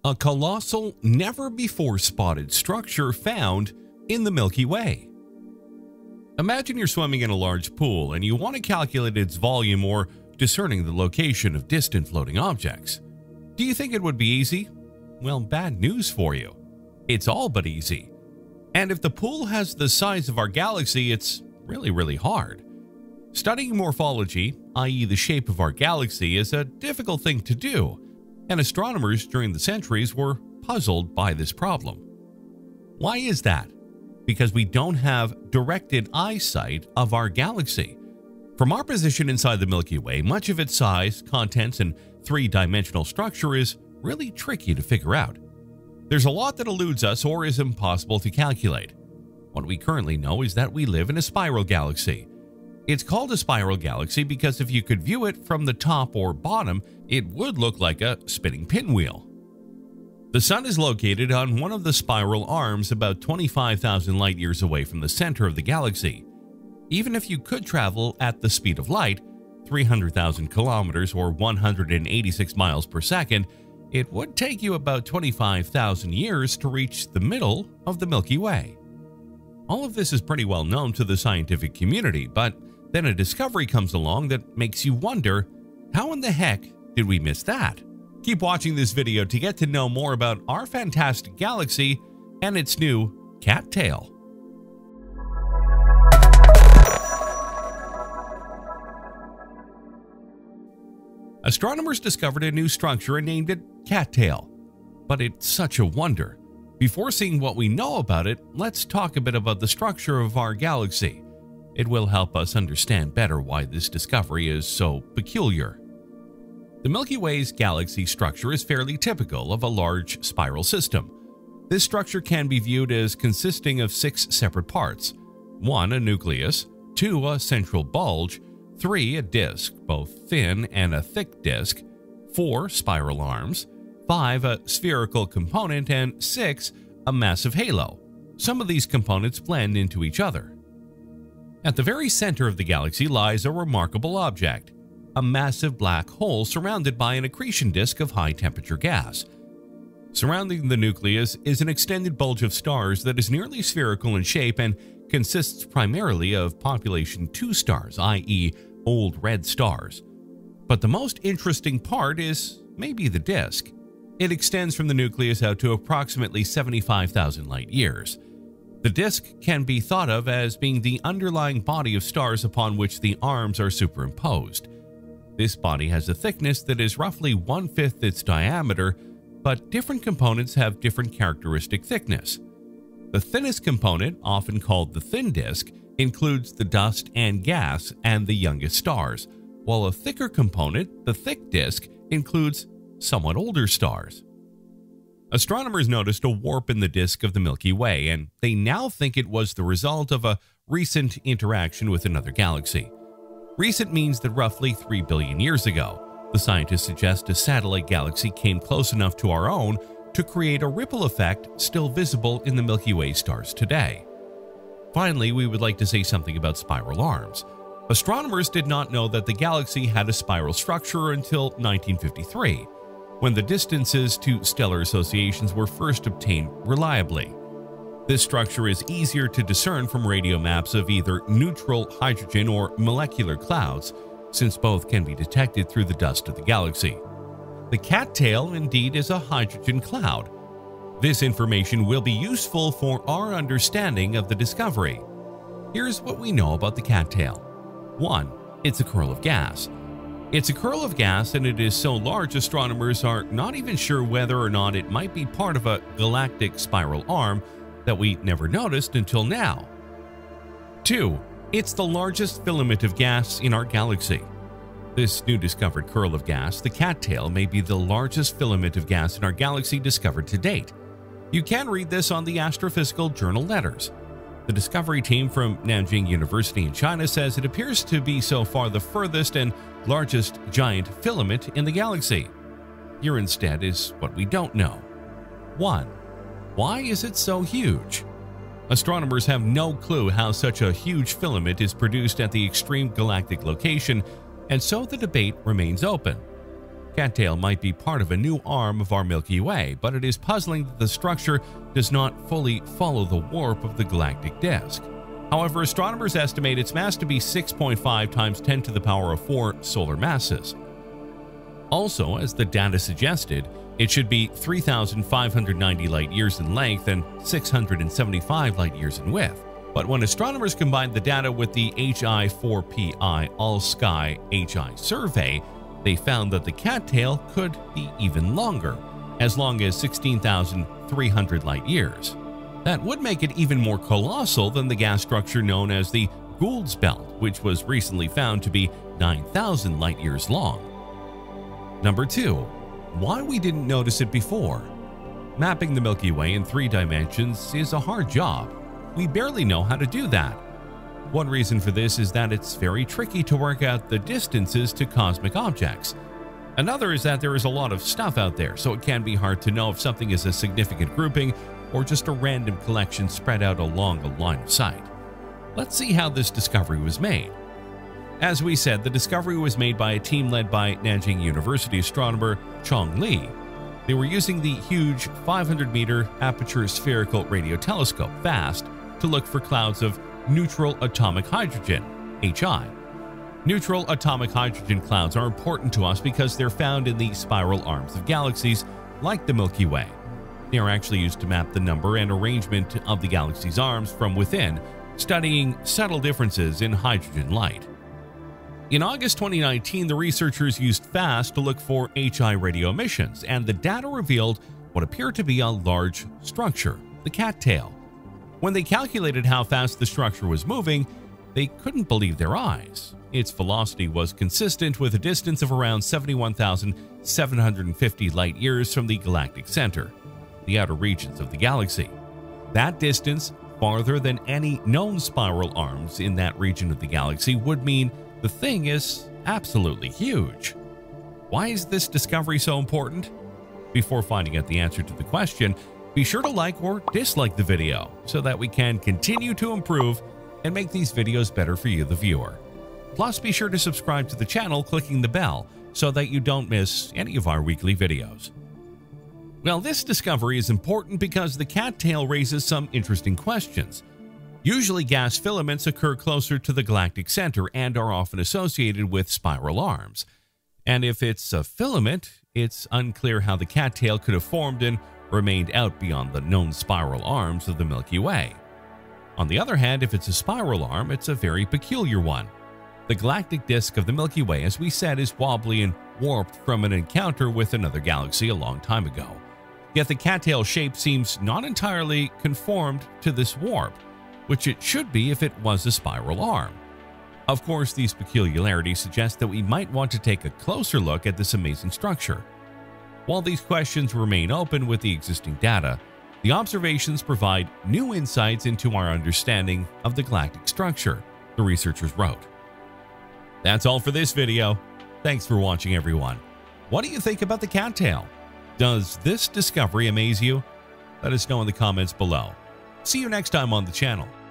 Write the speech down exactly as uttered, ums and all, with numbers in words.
a colossal, never-before-spotted structure found in the Milky Way. Imagine you're swimming in a large pool and you want to calculate its volume or discerning the location of distant floating objects. Do you think it would be easy? Well, bad news for you. It's all but easy. And if the pool has the size of our galaxy, it's really, really hard. Studying morphology, that is the shape of our galaxy, is a difficult thing to do, and astronomers during the centuries were puzzled by this problem. Why is that? Because we don't have directed eyesight of our galaxy. From our position inside the Milky Way, much of its size, contents, and three-dimensional structure is really tricky to figure out. There's a lot that eludes us or is impossible to calculate. What we currently know is that we live in a spiral galaxy. It's called a spiral galaxy because if you could view it from the top or bottom, it would look like a spinning pinwheel. The Sun is located on one of the spiral arms about twenty-five thousand light years away from the center of the galaxy. Even if you could travel at the speed of light, three hundred thousand kilometers or one hundred eighty-six miles per second, it would take you about twenty-five thousand years to reach the middle of the Milky Way. All of this is pretty well known to the scientific community, but then a discovery comes along that makes you wonder, how in the heck did we miss that? Keep watching this video to get to know more about our fantastic galaxy and its new Cattail. Astronomers discovered a new structure and named it Cattail, but it's such a wonder. Before seeing what we know about it, let's talk a bit about the structure of our galaxy. It will help us understand better why this discovery is so peculiar. The Milky Way's galaxy structure is fairly typical of a large spiral system. This structure can be viewed as consisting of six separate parts. One, a nucleus, two, a central bulge, three, a disk, both thin and a thick disk, four, spiral arms, five, a spherical component, and six, a massive halo. Some of these components blend into each other. At the very center of the galaxy lies a remarkable object, a massive black hole surrounded by an accretion disk of high-temperature gas. Surrounding the nucleus is an extended bulge of stars that is nearly spherical in shape and consists primarily of population two stars, that is old red stars. But the most interesting part is maybe the disk. It extends from the nucleus out to approximately seventy-five thousand light years. The disk can be thought of as being the underlying body of stars upon which the arms are superimposed. This body has a thickness that is roughly one-fifth its diameter, but different components have different characteristic thickness. The thinnest component, often called the thin disk, includes the dust and gas and the youngest stars, while a thicker component, the thick disk, includes somewhat older stars. Astronomers noticed a warp in the disk of the Milky Way, and they now think it was the result of a recent interaction with another galaxy. Recent means that roughly three billion years ago, the scientists suggest a satellite galaxy came close enough to our own to create a ripple effect still visible in the Milky Way stars today. Finally, we would like to say something about spiral arms. Astronomers did not know that the galaxy had a spiral structure until nineteen fifty-three, when the distances to stellar associations were first obtained reliably. This structure is easier to discern from radio maps of either neutral hydrogen or molecular clouds, since both can be detected through the dust of the galaxy. The Cattail indeed is a hydrogen cloud. This information will be useful for our understanding of the discovery. Here's what we know about the Cattail. one. It's a curl of gas. It's a curl of gas, and it is so large astronomers are not even sure whether or not it might be part of a galactic spiral arm that we never noticed until now. two. It's the largest filament of gas in our galaxy. This new discovered curl of gas, the Cattail, may be the largest filament of gas in our galaxy discovered to date. You can read this on the Astrophysical Journal Letters. The discovery team from Nanjing University in China says it appears to be so far the furthest and largest giant filament in the galaxy. Here instead is what we don't know. one. Why is it so huge? Astronomers have no clue how such a huge filament is produced at the extreme galactic location, and so the debate remains open. Cattail might be part of a new arm of our Milky Way, but it is puzzling that the structure does not fully follow the warp of the galactic disk. However, astronomers estimate its mass to be six point five times ten to the power of four solar masses. Also, as the data suggested, it should be three thousand five hundred ninety light-years in length and six hundred seventy-five light-years in width. But when astronomers combined the data with the H I four P I All-Sky H I survey, they found that the Cattail could be even longer, as long as sixteen thousand three hundred light-years. That would make it even more colossal than the gas structure known as the Gould's Belt, which was recently found to be nine thousand light-years long. Number two. Why we didn't notice it before. Mapping the Milky Way in three dimensions is a hard job. We barely know how to do that. One reason for this is that it's very tricky to work out the distances to cosmic objects. Another is that there is a lot of stuff out there, so it can be hard to know if something is a significant grouping or just a random collection spread out along a line of sight. Let's see how this discovery was made. As we said, the discovery was made by a team led by Nanjing University astronomer Chong Li. They were using the huge five hundred meter aperture spherical radio telescope FAST to look for clouds of neutral atomic hydrogen, H I. Neutral atomic hydrogen clouds are important to us because they're found in the spiral arms of galaxies like the Milky Way. They are actually used to map the number and arrangement of the galaxy's arms from within, studying subtle differences in hydrogen light. In August twenty nineteen, the researchers used FAST to look for H I radio emissions, and the data revealed what appeared to be a large structure, the Cattail. When they calculated how fast the structure was moving, they couldn't believe their eyes. Its velocity was consistent with a distance of around seventy-one thousand seven hundred fifty light-years from the galactic center, the outer regions of the galaxy. That distance, farther than any known spiral arms in that region of the galaxy, would mean the thing is absolutely huge. Why is this discovery so important? Before finding out the answer to the question, be sure to like or dislike the video so that we can continue to improve and make these videos better for you, the viewer. Plus, be sure to subscribe to the channel clicking the bell so that you don't miss any of our weekly videos. Well, this discovery is important because the Cattail raises some interesting questions. Usually, gas filaments occur closer to the galactic center and are often associated with spiral arms. And if it's a filament, it's unclear how the Cattail could have formed and remained out beyond the known spiral arms of the Milky Way. On the other hand, if it's a spiral arm, it's a very peculiar one. The galactic disk of the Milky Way, as we said, is wobbly and warped from an encounter with another galaxy a long time ago. Yet the Cattail shape seems not entirely conformed to this warp, which it should be if it was a spiral arm. Of course, these peculiarities suggest that we might want to take a closer look at this amazing structure. While these questions remain open with the existing data, the observations provide new insights into our understanding of the galactic structure, the researchers wrote. That's all for this video. Thanks for watching, everyone. What do you think about the Cattail? Does this discovery amaze you? Let us know in the comments below. See you next time on the channel.